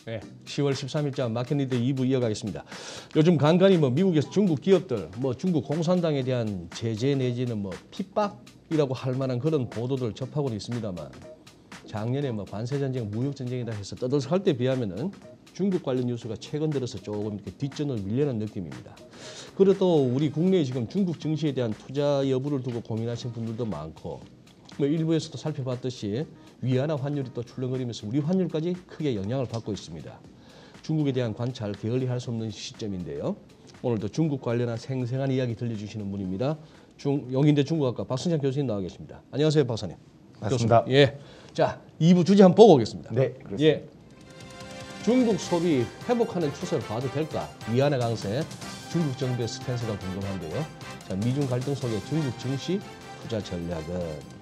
네, 10월 13일자 마켓리드 2부 이어가겠습니다. 요즘 간간히 미국에서 중국 기업들, 중국 공산당에 대한 제재 내지는 핍박이라고 할 만한 그런 보도들 접하고는 있습니다만 작년에 관세 전쟁, 무역 전쟁이다 해서 떠들썩할 때 비하면은 중국 관련 뉴스가 최근 들어서 조금 이렇게 뒷전을 밀려는 느낌입니다. 그래도 우리 국내에 지금 중국 증시에 대한 투자 여부를 두고 고민하시는 분들도 많고 일부에서도 살펴봤듯이 위안화 환율이 또 출렁거리면서 우리 환율까지 크게 영향을 받고 있습니다. 중국에 대한 관찰 게을리할 수 없는 시점인데요. 오늘도 중국 관련한 생생한 이야기 들려주시는 분입니다. 영인대 중국학과 박승찬 교수님 나와 계십니다. 안녕하세요, 박사님. 맞습니다. 교수님. 예. 자, 2부 주제 한번 보고 오겠습니다. 네, 그렇습니다. 예. 중국 소비 회복하는 추세를 봐도 될까? 위안화 강세, 중국 정부의 스탠스가 궁금한데요. 자, 미중 갈등 속에 중국 증시 투자 전략은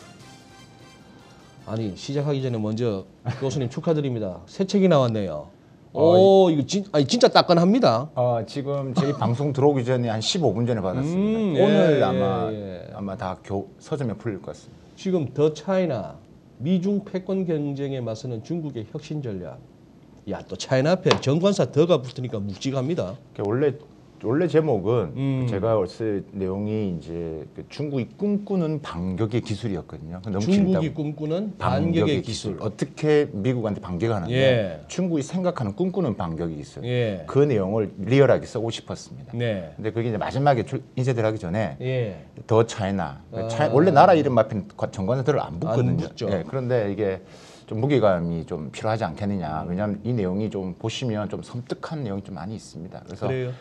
아니 시작하기 전에 먼저 교수님 축하드립니다. 새 책이 나왔네요. 이거 진짜 따끈합니다. 지금 저희 방송 들어오기 전에 한 15분 전에 받았습니다. 오늘 아마 다 서점에 풀릴 것 같습니다. 지금 더 차이나 미중 패권 경쟁에 맞서는 중국의 혁신 전략. 야, 또 차이나 앞에 정관사 더가 붙으니까 묵직합니다. 원래 제목은 제가 쓸 내용이 이제 중국이 꿈꾸는 반격의 기술이었거든요. 중국이 꿈꾸는 반격의 기술. 어떻게 미국한테 반격하는데 예. 중국이 생각하는 꿈꾸는 반격이 있어요. 예. 그 내용을 리얼하게 쓰고 싶었습니다. 네. 근데 그게 이제 마지막에 인쇄들어가기 전에 예. 더 차이나. 원래 나라 이름 앞에 정관사들을 안 붙거든요. 안 붙죠. 예, 그런데 이게 좀 무게감이 좀 필요하지 않겠느냐. 왜냐하면 이 내용이 좀 보시면 좀 섬뜩한 내용이 좀 많이 있습니다. 그래서 그래요?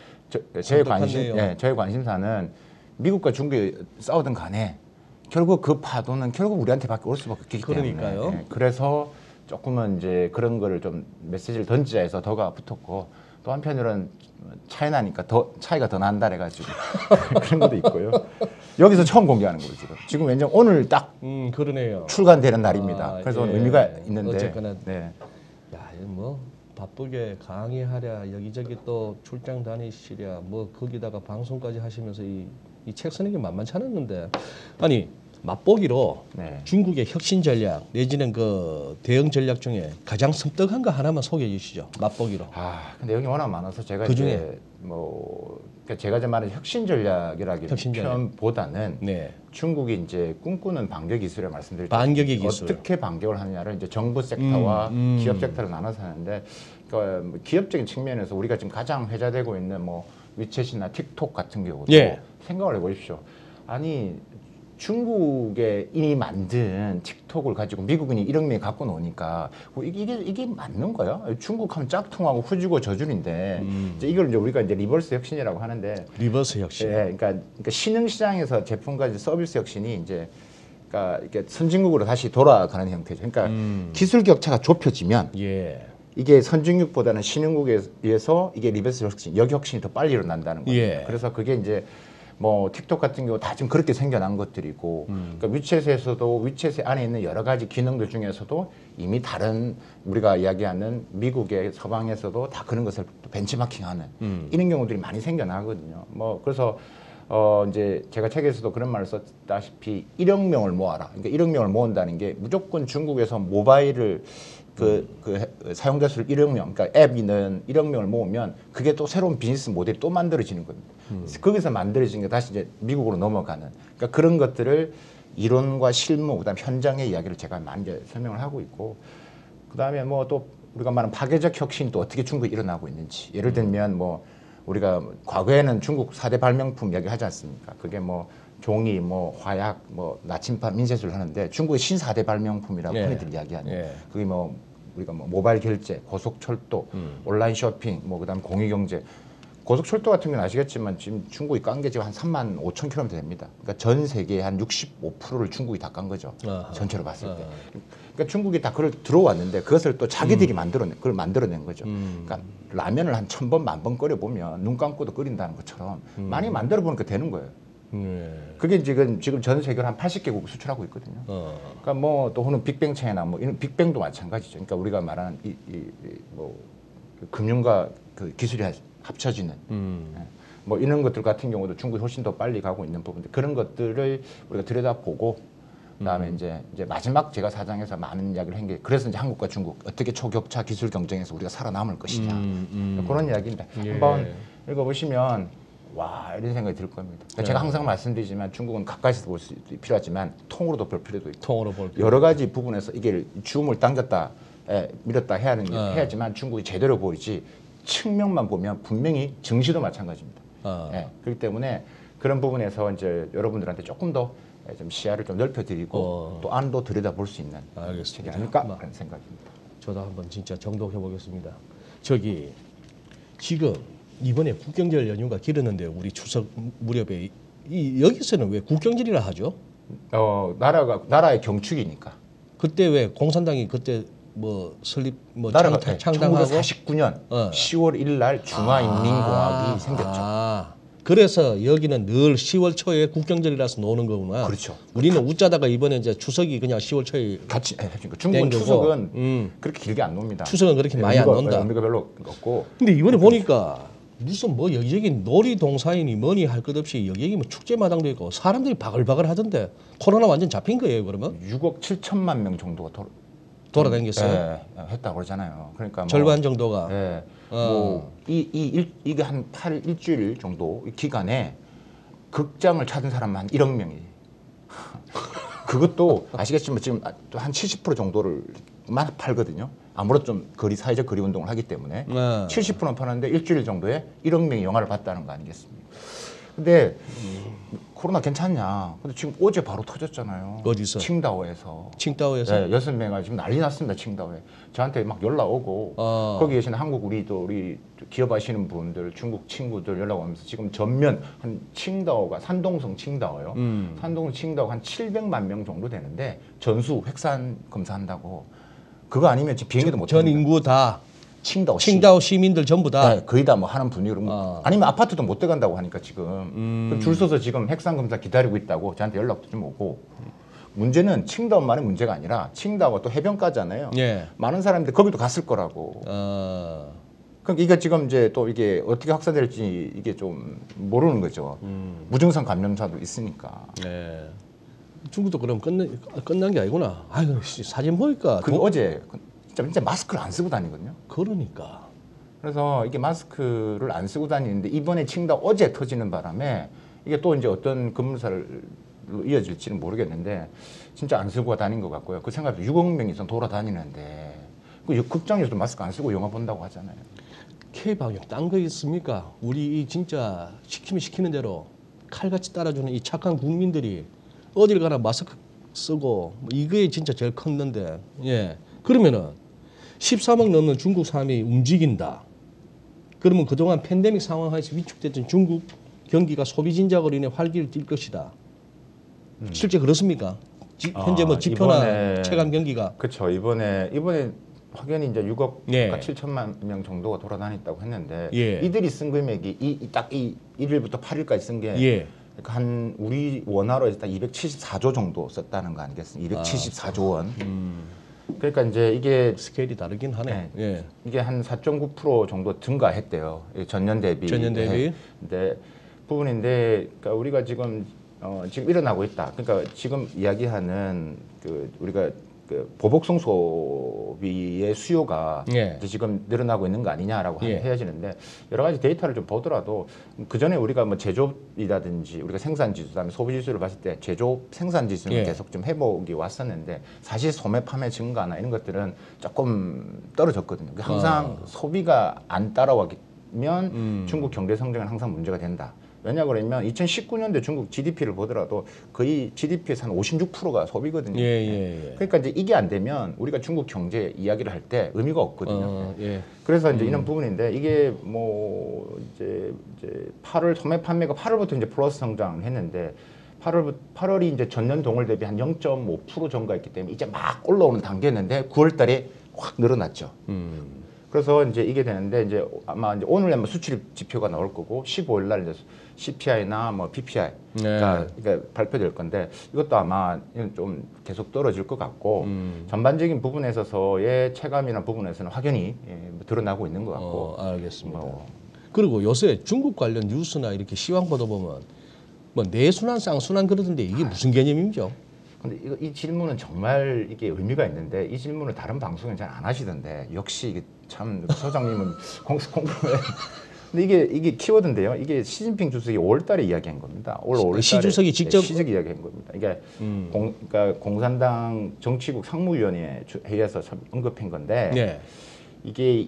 저의 관심사는 미국과 중국이 싸우든 간에 결국 그 파도는 결국 우리한테밖에 올 수밖에 없기 때문에. 그러니까요. 예, 그래서 조금은 이제 그런 거를 좀 메시지를 던지자 해서 더가 붙었고 또 한편으로는 차이나니까 더 차이가 더 난다 해가지고 그런 것도 있고요. 여기서 처음 공개하는 거예요 지금 왜냐면 오늘 딱 그러네요. 출간되는 날입니다. 그래서 예. 의미가 있는데. 어쨌거나 네. 야, 바쁘게 강의하랴 여기저기 또 출장 다니시랴 거기다가 방송까지 하시면서 이 책 쓰는 게 만만치 않았는데 아니 맛보기로 네. 중국의 혁신 전략 내지는 그 대응 전략 중에 가장 섬뜩한 거 하나만 소개해 주시죠. 맛보기로. 근데 내용이 워낙 많아서 제가 그중에? 이제 그러니까 제가 이제 말하는 혁신 전략이라기보다는 네. 중국이 이제 꿈꾸는 반격 기술에 말씀드렸죠. 반격의 기술. 어떻게 반격을 하느냐를 이제 정부 섹터와 기업 섹터를 나눠서 하는데 그러니까 기업적인 측면에서 우리가 지금 가장 회자되고 있는 위챗이나 틱톡 같은 경우도 생각을 해보십시오. 아니 중국에 이미 만든 틱톡을 가지고 미국인이 1억 명이 갖고 노니까 이게 맞는 거야? 중국하면 짝퉁하고 후지고 저줄인데 이제 이걸 이제 우리가 이제 리버스 혁신이라고 하는데 리버스 혁신. 그러니까 신흥 시장에서 제품과 이제 서비스 혁신이 이제 그러니까 이렇게 선진국으로 다시 돌아가는 형태죠. 그러니까 기술 격차가 좁혀지면 이게 선진국보다는 신흥국에 의해서 이게 리버스 혁신, 역혁신이 더 빨리 일어난다는 거예요. 그래서 그게 이제 틱톡 같은 경우 다 지금 그렇게 생겨난 것들이고, 그러니까 위챗 안에 있는 여러 가지 기능들 중에서도 이미 다른 우리가 이야기하는 미국의 서방에서도 다 그런 것을 벤치마킹하는 이런 경우들이 많이 생겨나거든요. 그래서 이제 제가 책에서도 그런 말을 썼다시피 1억 명을 모아라. 그러니까 1억 명을 모은다는 게 무조건 중국에서 모바일을 사용자 수를 1억 명, 그러니까 앱이는 1억 명을 모으면 그게 또 새로운 비즈니스 모델이 또 만들어지는 겁니다. 거기서 만들어진 게 다시 이제 미국으로 넘어가는. 그러니까 그런 것들을 이론과 실무, 그다음 현장의 이야기를 제가 많이 이제 설명을 하고 있고, 그다음에 또 우리가 말하는 파괴적 혁신이 또 어떻게 중국에 일어나고 있는지. 예를 들면 우리가 과거에는 중국 4대 발명품 이야기 하지 않습니까? 그게 종이, 화약, 나침반, 민세수를 하는데 중국의 신 4대 발명품이라고 흔히들 이야기하는. 그게 우리가 모바일 결제, 고속철도, 온라인 쇼핑, 그다음 공유경제. 고속철도 같은 건 아시겠지만 지금 중국이 깐 게 지금 한 35,000km 됩니다. 그러니까 전 세계의 한 65%를 중국이 다 깐 거죠. 전체로 봤을 때. 그러니까 중국이 다 그걸 들어왔는데 그것을 또 자기들이 그걸 만들어낸 거죠. 그러니까 라면을 한 1000번, 10,000번 끓여보면 눈 감고도 끓인다는 것처럼 많이 만들어 보니까 되는 거예요. 그게 지금 전 세계로 한 80개국 수출하고 있거든요. 그러니까 또 혹은 빅뱅 차이나 이런 빅뱅도 마찬가지죠. 그러니까 우리가 말하는 금융과 그 기술이 합쳐지는 이런 것들 같은 경우도 중국이 훨씬 더 빨리 가고 있는 부분들 그런 것들을 우리가 들여다보고 그다음에 이제 마지막 제가 사장에서 많은 이야기를 한 게 그래서 이제 한국과 중국 어떻게 초격차 기술 경쟁에서 우리가 살아남을 것이냐 그런 이야기인데 예. 한번 읽어보시면 와 이런 생각이 들 겁니다. 그러니까 제가 항상 말씀드리지만 중국은 가까이서 볼 수 필요하지만 통으로도 볼 필요도 있고 통으로 볼 필요. 여러 가지 부분에서 이게 줌을 당겼다 밀었다 해야지만 중국이 제대로 보이지 측면만 보면 분명히 증시도 마찬가지입니다. 그렇기 때문에 그런 부분에서 이제 여러분들한테 조금 더 좀 시야를 좀 넓혀드리고 또 안도 들여다볼 수 있는 책이 아닐까 하는 생각입니다. 저도 한번 진짜 정독해 보겠습니다. 저기 지금 이번에 국경절 연휴가 길었는데 우리 추석 무렵에 여기서는 왜 국경절이라 하죠? 나라의 경축이니까. 그때 왜 공산당이 그때 뭐 설립 뭐 나라가 창당하고 1949년 10월 1일 날 중화인민공화국이 생겼죠. 그래서 여기는 늘 10월 초에 국경절이라서 노는 거구나. 그렇죠. 우리는 웃자다가 이번에 이제 추석이 그냥 10월 초에 같이 중국은 추석은 그렇게 길게 안 놉니다. 추석은 그렇게 많이 안 논다. 의미가 별로 없고. 근데 이번에 보니까 무슨 뭐 여기저기 놀이동산이니 뭐니 할 것 없이 여기저기 뭐 축제마당도 있고 사람들이 바글바글 하던데 코로나 완전 잡힌 거예요 그러면? 6억 7천만 명 정도가 돌아다녔어요. 했다고 그러잖아요. 그러니까 뭐, 절반 정도가. 이게 한 8일 일주일 정도 기간에 극장을 찾은 사람만 한 1억 명이. 그것도 아시겠지만 지금 한 70% 정도를만 팔거든요. 아무래도 좀 사회적 거리 운동을 하기 때문에 70%는 파는데 일주일 정도에 1억 명이 영화를 봤다는 거 아니겠습니까? 근데 코로나 괜찮냐? 근데 지금 어제 바로 터졌잖아요. 어디서? 칭다오에서. 칭다오에서? 네, 6명이 지금 난리 났습니다. 칭다오에. 저한테 막 연락 오고 거기 계신 한국 우리 기업 하시는 분들, 중국 친구들 연락 오면서 지금 전면 한 칭다오가 산동성 칭다오요. 산동성 칭다오가 한 700만 명 정도 되는데 전수 획산 검사한다고. 그거 아니면 지금 비행기도 못 전 인구 다 칭다오 시민들 전부 다 네, 거의 다 뭐 하는 분위기로 아니면 아파트도 못 들어간다고 하니까 지금 줄 서서 지금 핵산 검사 기다리고 있다고 저한테 연락도 좀 오고 문제는 칭다오만의 문제가 아니라 칭다오가 또 해변가잖아요. 예. 많은 사람들이 거기도 갔을 거라고. 그러니까 이게 지금 이제 또 이게 어떻게 확산될지 이게 좀 모르는 거죠. 무증상 감염자도 있으니까. 네. 중국도 그럼 끝난 게 아니구나. 아이고 사진 보니까 그 어제 진짜 마스크를 안 쓰고 다니거든요. 그러니까. 그래서 이게 마스크를 안 쓰고 다니는데 이번에 칭다오 어제 터지는 바람에 이게 또 이제 어떤 급물살로 이어질지는 모르겠는데 진짜 안 쓰고 다닌 것 같고요. 그 생각에 6억 명 이상 돌아다니는데 그 극장에서도 마스크 안 쓰고 영화 본다고 하잖아요. K-방역 딴 거 있습니까? 우리 진짜 시키면 시키는 대로 칼같이 따라주는 이 착한 국민들이 어딜 가나 마스크 쓰고 이게 진짜 제일 컸는데 예 그러면은 13억 넘는 중국 사람이 움직인다. 그러면 그동안 팬데믹 상황에서 위축됐던 중국 경기가 소비 진작으로 인해 활기를 띨 것이다. 실제 그렇습니까? 현재 뭐 지표나 체감 경기가 그렇죠. 이번에 확연히 이제 6억 7천만 명 정도가 돌아다녔다고 했는데 이들이 쓴 금액이 딱 1일부터 8일까지 쓴 게 한 우리 원화로 해서 딱 274조 정도 썼다는 거 아니겠습니까? 274조 원. 그러니까 이제 이게 스케일이 다르긴 하네. 예. 이게 한 4.9% 정도 증가했대요. 전년 대비. 근데 부분인데, 그러니까 우리가 지금 일어나고 있다. 그러니까 지금 이야기하는 우리가 보복성 소비의 수요가 이제 지금 늘어나고 있는 거 아니냐라고 해야지는데 여러 가지 데이터를 좀 보더라도 그 전에 우리가 뭐 제조업이라든지 우리가 생산 지수, 그다음에 소비 지수를 봤을 때 제조업 생산 지수는 계속 좀 회복이 왔었는데 사실 소매 판매 증가나 이런 것들은 조금 떨어졌거든요. 항상 소비가 안 따라오면 중국 경제 성장은 항상 문제가 된다. 왜냐 그러면 2019년도 중국 GDP를 보더라도 거의 GDP에서 한 56%가 소비거든요. 그러니까 이제 이게 안 되면 우리가 중국 경제 이야기를 할 때 의미가 없거든요. 그래서 이제 이런 부분인데 이게 뭐 이제 8월 소매 판매가 8월부터 이제 플러스 성장을 했는데 8월이 이제 전년 동월 대비 한 0.5% 증가했기 때문에 이제 막 올라오는 단계였는데 9월달에 확 늘어났죠. 그래서 이제 이게 되는데 이제 아마 이제 오늘 아마 수출 지표가 나올 거고 15일 날 이제 CPI나 뭐 PPI가 그러니까 발표될 건데 이것도 아마 좀 계속 떨어질 것 같고 전반적인 부분에 있어서의 체감이나 부분에서는 확연히 드러나고 있는 것 같고. 알겠습니다. 그리고 요새 중국 관련 뉴스나 이렇게 시황 보다 보면 뭐 내순환 쌍순환 그러던데 이게 무슨 개념이죠? 근데 이 질문은 정말 이게 의미가 있는데 이 질문을 다른 방송에 잘 안 하시던데 역시 이게 참 소장님은 공부해. 근데 이게 키워드인데요. 이게 시진핑 주석이 5월달에 이야기한 겁니다. 올 5월달에 시 주석이 직접 시적 이야기한 겁니다. 이게 그러니까 공산당 정치국 상무위원회 회의에서 언급한 건데 네. 이게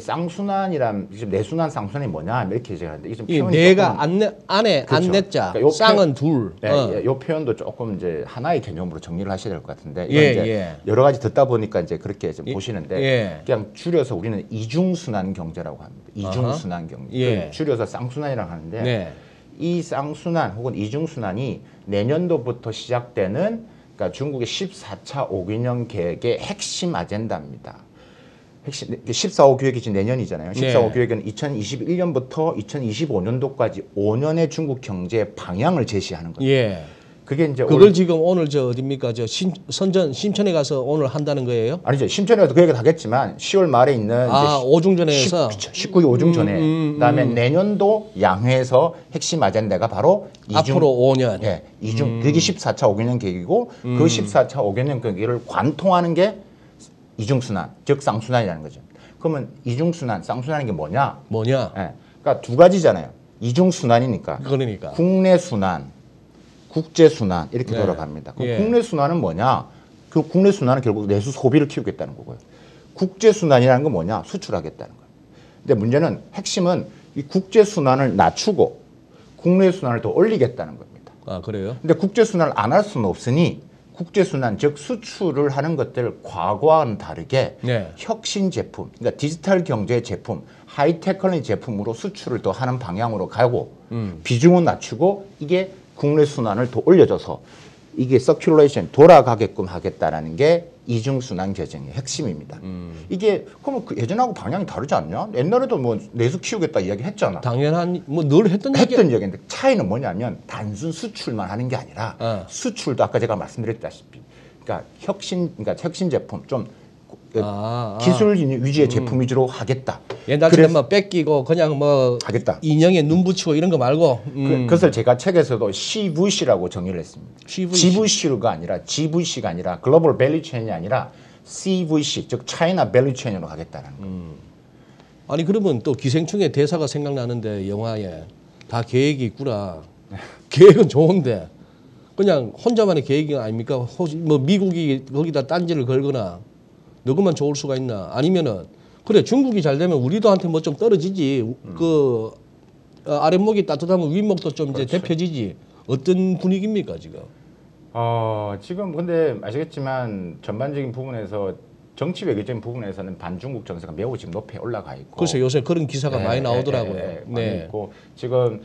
쌍순환이란 지금 내순환 쌍순환이 뭐냐 이렇게 얘기하는데 이게 이 내가 안에 그렇죠. 안내자 그러니까 쌍은 둘. 네, 이 표현도 조금 이제 하나의 개념으로 정리를 하셔야 될 것 같은데 이건 예, 이제 예. 여러 가지 듣다 보니까 이제 그렇게 좀 예, 보시는데 예. 그냥 줄여서 우리는 이중순환 경제라고 합니다. 이중순환 경제. 예. 줄여서 쌍순환이라고 하는데 네. 이 쌍순환 혹은 이중순환이 내년도부터 시작되는 그러니까 중국의 14차 5개년 계획의 핵심 아젠다입니다. 핵심 14호 계획이 지금 내년이잖아요. 14호 네. 계획은 2021년부터 2025년도까지 5년의 중국 경제 방향을 제시하는 거예요. 예. 그게 이제 그걸 지금 오늘 저 어딥니까? 저 심천에 가서 오늘 한다는 거예요? 아니죠. 심천에도 그 얘기 다 하겠지만 10월 말에 있는 아, 오중전에서 19기 오중전에 그다음에 내년도 양회에서 핵심 아젠다가 바로 앞으로 5년. 예, 그게 14차 5개년 계획이고 그 14차 5개년 계획을 관통하는 게 이중순환, 즉 쌍순환이라는 거죠. 그러면 이중순환, 쌍순환인 게 뭐냐? 뭐냐? 예, 그러니까 두 가지잖아요. 이중순환이니까 그러니까. 국내 순환, 국제 순환 이렇게 네. 돌아갑니다. 그럼 예. 국내 순환은 뭐냐? 그 국내 순환은 결국 내수 소비를 키우겠다는 거고요. 국제 순환이라는 건 뭐냐? 수출하겠다는 거예요. 근데 문제는 핵심은 이 국제 순환을 낮추고 국내 순환을 더 올리겠다는 겁니다. 아, 그래요? 근데 국제 순환을 안 할 수는 없으니 국제 순환 즉 수출을 하는 것들 과거와는 다르게 네. 혁신 제품, 그러니까 디지털 경제 제품, 하이테크놀로지 제품으로 수출을 더 하는 방향으로 가고 비중은 낮추고 이게 국내 순환을 더 올려줘서 이게 서큘레이션 돌아가게끔 하겠다라는 게 이중순환 개정의 핵심입니다. 이게 그러면 예전하고 방향이 다르지 않냐? 옛날에도 뭐 내수 키우겠다 이야기 했잖아. 당연한 뭐 늘 했던 얘기. 했던 이야기인데 차이는 뭐냐면 단순 수출만 하는 게 아니라 수출도 아까 제가 말씀드렸다시피 그러니까 혁신 제품 좀 기술 위주의 제품 위주로 하겠다. 옛날처럼 뭐 뺏기고 그냥 뭐 하겠다. 인형에 눈 붙이고 이런 거 말고. 그것을 제가 책에서도 CVC라고 정의를 했습니다. GVC가 아니라 GVC가 아니라 글로벌 밸류 체인이 아니라 CVC 즉 차이나 밸류 체인으로 가겠다는 거예요. 아니 그러면 또 기생충의 대사가 생각나는데 영화에 다 계획이 있구나. 계획은 좋은데 그냥 혼자만의 계획이 아닙니까? 혹시 뭐 미국이 거기다 딴지를 걸거나 너그만 좋을 수가 있나? 아니면은 그래 중국이 잘 되면 우리도한테 뭐 좀 떨어지지. 그 아랫목이 따뜻하면 윗목도 좀 이제 데펴지지. 어떤 분위기입니까 지금? 지금 근데 아시겠지만 전반적인 부분에서 정치 외교적인 부분에서는 반중국 정세가 매우 지금 높이 올라가 있고. 그래서 요새 그런 기사가 많이 나오더라고요. 많이 있고 지금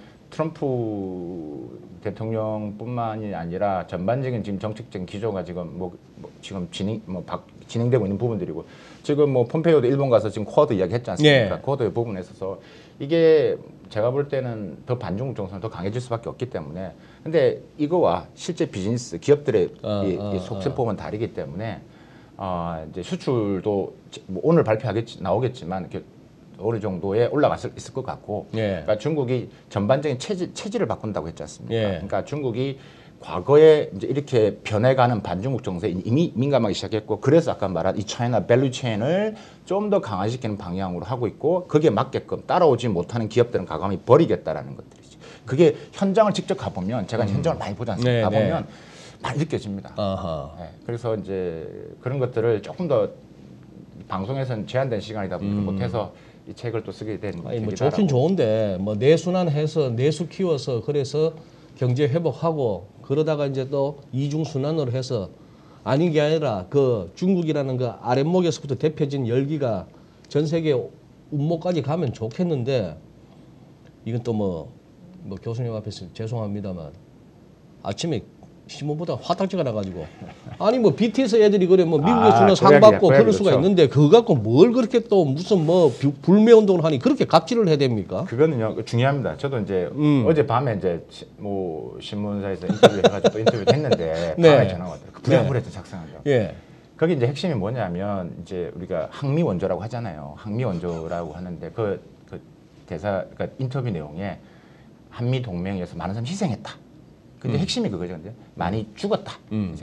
트럼프 대통령뿐만이 아니라 전반적인 지금 정책적인 기조가 지금 지금 진행되고 있는 부분들이고 지금 뭐 폼페이오도 일본 가서 지금 쿼드 이야기했지 않습니까? 쿼드의 부분에 있어서 이게 제가 볼 때는 더 반중국 정서는 더 강해질 수밖에 없기 때문에 근데 이거와 실제 비즈니스 기업들의 이 속셈법은 다르기 때문에 이제 수출도 뭐 오늘 나오겠지만 어느 정도에 올라갔을 있을 것 같고, 그러니까 중국이 전반적인 체질을 바꾼다고 했지 않습니까? 그러니까 중국이 과거에 이제 이렇게 변해가는 반중국 정세에 이미 민감하기 시작했고, 그래서 아까 말한 이 차이나 밸류 체인을 좀 더 강화시키는 방향으로 하고 있고, 거기에 맞게끔 따라오지 못하는 기업들은 과감히 버리겠다라는 것들이지. 그게 현장을 직접 가보면 제가 현장을 많이 보지 않습니까? 가보면 많이 느껴집니다. 네, 그래서 이제 그런 것들을 조금 더 방송에서는 제한된 시간이다 보니까 못해서 이 책을 또 쓰게 된 아니 뭐 좋긴 좋은데 뭐 내순환해서 내수 키워서 그래서 경제 회복하고 그러다가 이제 또 이중 순환으로 해서 아닌 게 아니라 그 중국이라는 그 아랫목에서부터 대표진 열기가 전 세계 운목까지 가면 좋겠는데 이건 또 뭐 교수님 앞에서 죄송합니다만 아침에 신문보다 화딱지가 나가지고 아니 뭐 BTS 애들이 그래 뭐 미국에 주는 상 받고 그럴 수가 그렇죠. 있는데 그거 갖고 뭘 그렇게 또 무슨 뭐 불매 운동을 하니 그렇게 갑질을 해야 됩니까? 그거는요 중요합니다. 저도 이제 어제 밤에 이제 뭐 신문사에서 인터뷰 해가지고 또 인터뷰 했는데 밤에 전화가 왔더라고요. 부랴부랴 작성한다고. 거기 이제 핵심이 뭐냐면 이제 우리가 항미 원조라고 하잖아요. 항미 원조라고 하는데 그 대사 그러니까 인터뷰 내용에 한미 동맹에서 많은 사람 희생했다. 근데 핵심이 그거죠. 근데 많이 죽었다. 이제.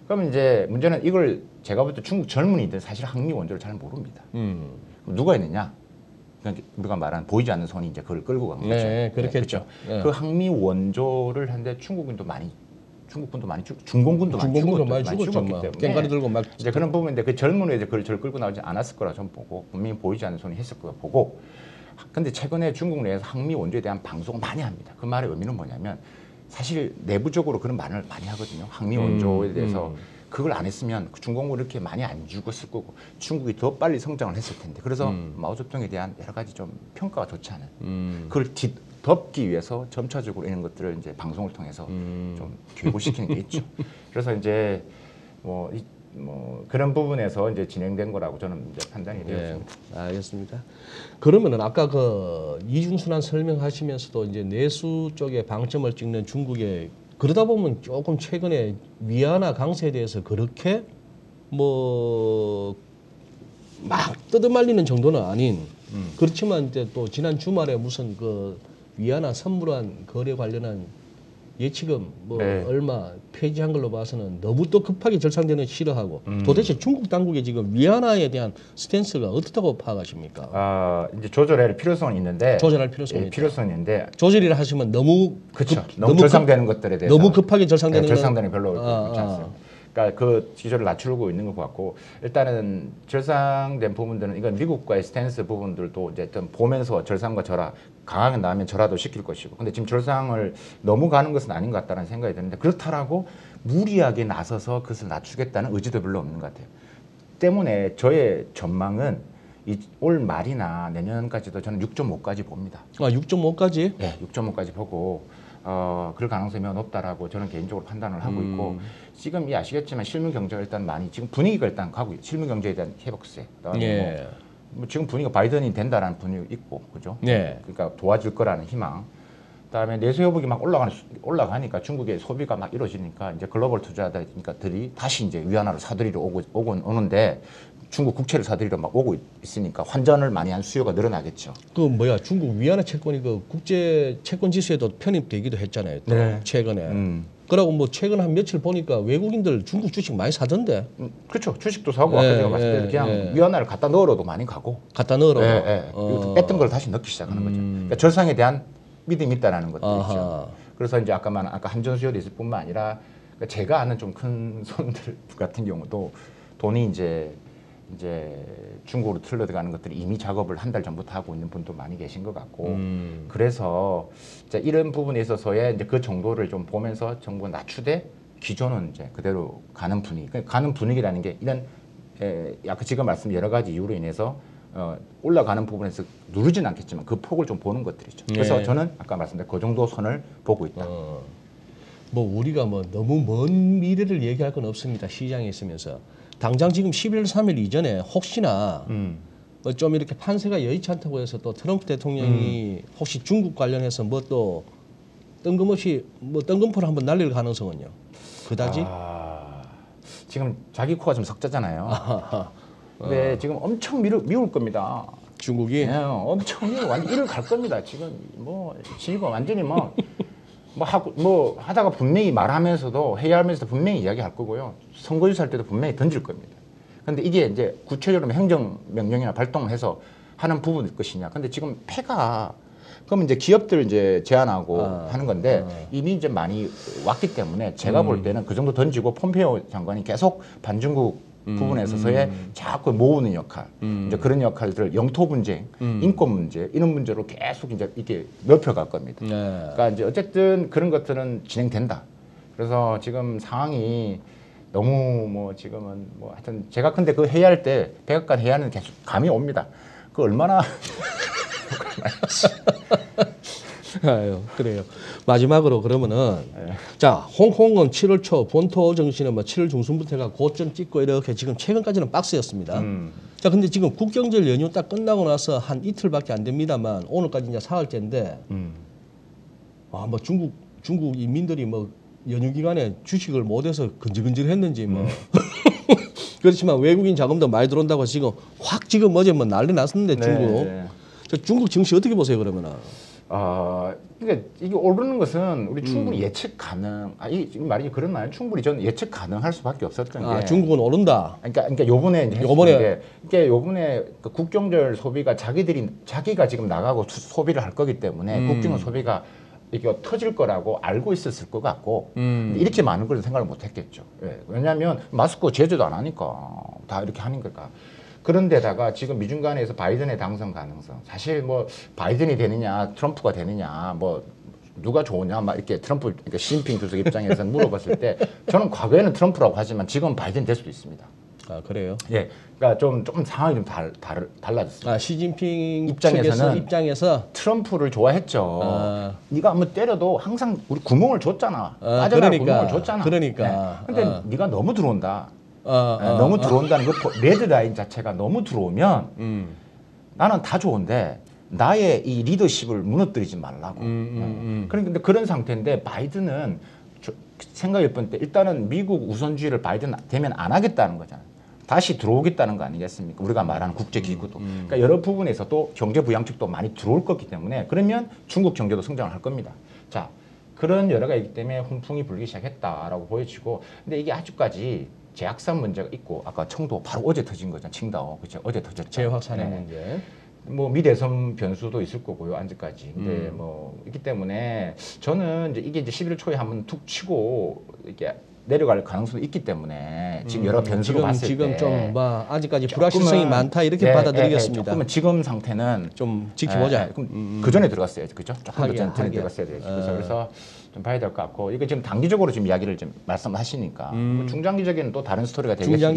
그러면 이제 문제는 이걸 제가 볼 때 중국 젊은이들 사실 항미 원조를 잘 모릅니다. 그럼 누가 있느냐? 그러니까 우리가 말한 보이지 않는 손이 이제 그걸 끌고 간 거죠. 네, 그렇겠죠. 네, 그 항미 원조를 하는데 중국군도 많이 죽, 중공군도 많이 죽었죠. 죽었기 뭐. 때문에 깽가리 들고 막 이제 그런 부분인데 그 젊은 애들 그걸 저를 끌고 나오지 않았을 거라 좀 보고 분명히 보이지 않는 손이 했을 거라 보고. 근데 최근에 중국 내에서 항미 원조에 대한 방송을 많이 합니다. 그 말의 의미는 뭐냐면 사실 내부적으로 그런 말을 많이 하거든요. 항미 원조에 대해서 그걸 안 했으면 중공군이 이렇게 많이 안 죽었을 거고 중국이 더 빨리 성장을 했을 텐데 그래서 마오쩌둥에 대한 여러 가지 좀 평가가 좋지 않은 그걸 덮기 위해서 점차적으로 이런 것들을 이제 방송을 통해서 좀 교육을 시키는 게 있죠. 그래서 이제 뭐 그런 부분에서 이제 진행된 거라고 저는 이제 판단이 되었습니다. 네, 알겠습니다. 그러면은 아까 그 이중순환 설명하시면서도 이제 내수 쪽에 방점을 찍는 중국의 그러다 보면 조금 최근에 위안화 강세에 대해서 그렇게 뭐 막 뜯어말리는 정도는 아닌 그렇지만 이제 또 지난 주말에 무슨 그 위안화 선물한 거래 관련한 예치금 뭐 네. 얼마 폐지한 걸로 봐서는 너무 또 급하게 절상되는 싫어하고 도대체 중국 당국의 지금 위안화에 대한 스탠스가 어떻다고 파악하십니까? 이제 조절할 필요성은 있는데 조절할 필요성이 있다. 필요성이 있는데 조절이라 하시면 너무 그렇죠. 너무 절상되는 것들에 대해서 너무 급하게 절상되는 절상되는 별로 그렇지 않습니다. 그러니까 그 기조를 낮추고 있는 것 같고 일단은 절상된 부분들은 이건 미국과의 스탠스 부분들도 이제 좀 보면서 절상과 절하 강하게 나오면 절하도 시킬 것이고 근데 지금 절상을 너무 가는 것은 아닌 것 같다는 생각이 드는데 그렇다라고 무리하게 나서서 그것을 낮추겠다는 의지도 별로 없는 것 같아요. 때문에 저의 전망은 올 말이나 내년까지도 저는 6.5까지 봅니다. 6.5까지? 네, 6.5까지 보고 그럴 가능성이 매우 높다라고 저는 개인적으로 판단을 하고 있고 지금 아시겠지만 실물 경제가 일단 많이 지금 분위기가 일단 가고 실물 경제에 대한 회복세. 예. 뭐 지금 분위기가 바이든이 된다라는 분위기 있고 그죠? 네. 그러니까 도와줄 거라는 희망. 그다음에 내수 회복이 막 올라가니까 중국의 소비가 막 이루어지니까 이제 글로벌 투자자들이 다시 이제 위안화를 사들이러 오는데 중국 국채를 사들이러 막 오고 있으니까 환전을 많이 한 수요가 늘어나겠죠. 그 뭐야 중국 위안화 채권이 그 국제 채권 지수에도 편입되기도 했잖아요. 또 네. 최근에. 그러고 뭐 최근 한 며칠 보니까 외국인들 중국 주식 많이 사던데. 그렇죠. 주식도 사고 아까 제가 말씀드린 그냥 위안화를 갖다 넣으러도 많이 가고. 갖다 넣으러. 뺐던 걸 다시 넣기 시작하는 거죠. 그러니까 절상에 대한 믿음이 있다라는 것도 있죠. 그래서 이제 아까 한전수요도 있을 뿐만 아니라 그러니까 제가 아는 좀 큰 손들 같은 경우도 돈이 이제 중국으로 틀려 들어가는 것들이 이미 작업을 한 달 전부터 하고 있는 분도 많이 계신 것 같고 그래서 이제 이런 부분에 있어서의 이제 그 정도를 좀 보면서 정부가 낮추되 기존은 이제 그대로 가는 분위기, 그러니까 가는 분위기라는 게 이런 아까 지금 말씀 여러 가지 이유로 인해서 올라가는 부분에서 누르진 않겠지만 그 폭을 좀 보는 것들이죠. 그래서 네. 저는 아까 말씀드린 그 정도 선을 보고 있다. 뭐 우리가 뭐 너무 먼 미래를 얘기할 건 없습니다. 시장에 있으면서 당장 지금 11월 3일 이전에 혹시나 뭐 좀 이렇게 판세가 여의치 않다고 해서 또 트럼프 대통령이 혹시 중국 관련해서 뭐 또 뜬금없이 뭐 뜬금포를 한번 날릴 가능성은요? 그다지? 지금 자기 코가 좀 석자잖아요. 근데 지금 엄청 미울 겁니다. 중국이? 네, 엄청 완전 이를 갈 겁니다. 지금 지금 완전히 하다가 분명히 말하면서도 회의하면서도 분명히 이야기할 거고요. 선거유세 할 때도 분명히 던질 겁니다. 근데 이게 이제 구체적으로 행정명령이나 발동을 해서 하는 부분일 것이냐. 근데 지금 그러면 이제 기업들 이제 제한하고 하는 건데 이미 이제 많이 왔기 때문에 제가 볼 때는 그 정도 던지고 폼페이오 장관이 계속 반중국 부분에 있어서의 자꾸 모으는 역할, 이제 그런 역할들, 영토 분쟁, 인권 문제 이런 문제로 계속 이제 이렇게 넓혀갈 겁니다. 네. 그러니까 이제 어쨌든 그런 것들은 진행된다. 그래서 지금 상황이 너무 지금은 하여튼 제가 근데 그 회의할 때 백악관 회의하는 계속 감이 옵니다. 그 얼마나 아유, 그래요. 마지막으로 그러면은 자 홍콩은 7월 초 본토 정시는 뭐 7월 중순부터가 고점 찍고 이렇게 지금 최근까지는 박스였습니다. 자 근데 지금 국경절 연휴 딱 끝나고 나서 한 이틀밖에 안 됩니다만 오늘까지 이제 사흘째인데 뭐 중국 인민들이 뭐 연휴 기간에 주식을 못해서 근질근질했는지 뭐 그렇지만 외국인 자금도 많이 들어온다고 지금 확 지금 어제 뭐 난리 났었는데 중국. 네. 자, 중국 증시 어떻게 보세요 그러면은? 그러니까 이게 오르는 것은 우리 충분히 예측 가능. 이 말이 그런 말 충분히 저는 예측 가능할 수밖에 없었던 게. 중국은 오른다. 그러니까 요번에 이제 이게 요번에 그 국경절 소비가 자기가 지금 나가고 소비를 할 거기 때문에 국경 소비가 이게 터질 거라고 알고 있었을 것 같고 이렇게 많은 걸 생각을 못 했겠죠. 예. 왜냐하면 마스크 제재도 안 하니까 다 이렇게 하는 거니까. 그런데다가 지금 미중 간에서 바이든의 당선 가능성 사실 뭐 바이든이 되느냐 트럼프가 되느냐 뭐 누가 좋으냐 막 이렇게 트럼프 그러니까 시진핑 주석 입장에서 물어봤을 때 저는 과거에는 트럼프라고 하지만 지금 바이든 될 수도 있습니다. 그래요? 예, 그러니까 좀 상황이 좀 달라졌어요. 시진핑 입장에서 트럼프를 좋아했죠. 네가 한번 때려도 항상 우리 구멍을 줬잖아. 빠져나갈 구멍을 줬잖아. 그러니까. 근데 네가 너무 들어온다. 너무 들어온다는 거 레드라인 자체가 너무 들어오면 나는 다 좋은데 나의 이 리더십을 무너뜨리지 말라고. 그런데 그런 상태인데 바이든은 생각해 볼 때 일단은 미국 우선주의를 바이든 되면 안 하겠다는 거잖아요. 다시 들어오겠다는 거 아니겠습니까? 우리가 말하는 국제기구도. 그러니까 여러 부분에서도 경제 부양책도 많이 들어올 거기 때문에 그러면 중국 경제도 성장을 할 겁니다. 자, 그런 여러 가지 있기 때문에 훈풍이 불기 시작했다라고 보여지고 근데 이게 아직까지 재확산 문제가 있고 아까 청도 바로 어제 터진 거잖아요. 칭다오. 그렇죠? 어제 터졌죠. 재확산의 문제. 뭐 미대선 변수도 있을 거고요. 아직까지. 근데 뭐 있기 때문에 저는 이제 이게 이제 11월 초에 한번 툭 치고 이렇게 내려갈 가능성이 있기 때문에 지금 여러 변수로 봤을 때 지금 좀 아직까지 불확실성이 많다 이렇게 받아들이겠습니다. 조금은 지금 상태는 좀 지켜보자. 그 전에 들어갔어야지, 그죠? 조금 더 전에 들어갔어야 되지. 그래서 좀 봐야 될 것 같고 이거 지금 단기적으로 지금 이야기를 좀 말씀하시니까 뭐 중장기적인 또 다른 스토리가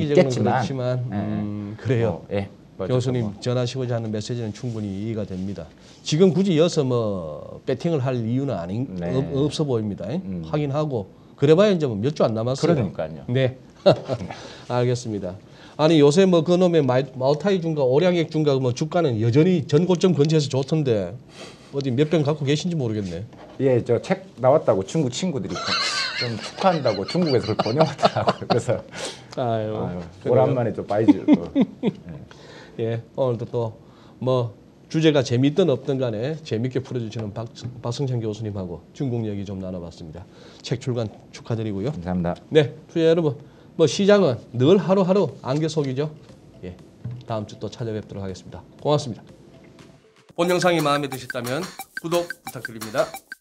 되겠지만 그래요. 교수님 전하시고자 하는 메시지는 충분히 이해가 됩니다. 지금 굳이 이어서 뭐 배팅을 할 이유는 없어 보입니다. 확인하고 그래봐야 이제 몇 주 안 남았어요. 그러니까요. 네, 알겠습니다. 아니 요새 뭐 그놈의 마오타이 중과 오량액 중과 뭐 주가는 여전히 전고점 근처에서 좋던데 어디 몇 병 갖고 계신지 모르겠네. 예, 저 책 나왔다고 중국 친구들이 좀 축하한다고 중국에서 그걸 번역하더라고요. 그래서 오랜만에 좀 빠이지. 예, 오늘도 또 뭐 주제가 재밌든 없든 간에 재밌게 풀어주시는 박성찬 교수님하고 중국 얘기 좀 나눠봤습니다. 책 출간 축하드리고요. 감사합니다. 네, 투자 여러분, 뭐 시장은 늘 하루하루 안개 속이죠. 예, 다음 주 또 찾아뵙도록 하겠습니다. 고맙습니다. 본 영상이 마음에 드셨다면 구독 부탁드립니다.